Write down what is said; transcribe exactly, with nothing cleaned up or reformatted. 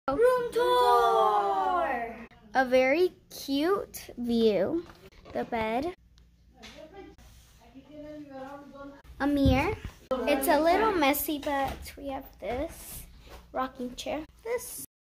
Room tour! A very cute view. The bed. A mirror. It's a little messy, but we have this rocking chair. This